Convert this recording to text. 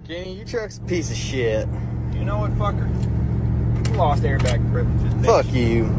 Kenny, your truck's a piece of shit. You know what, fucker? You lost airbag privileges, bitch. Fuck you.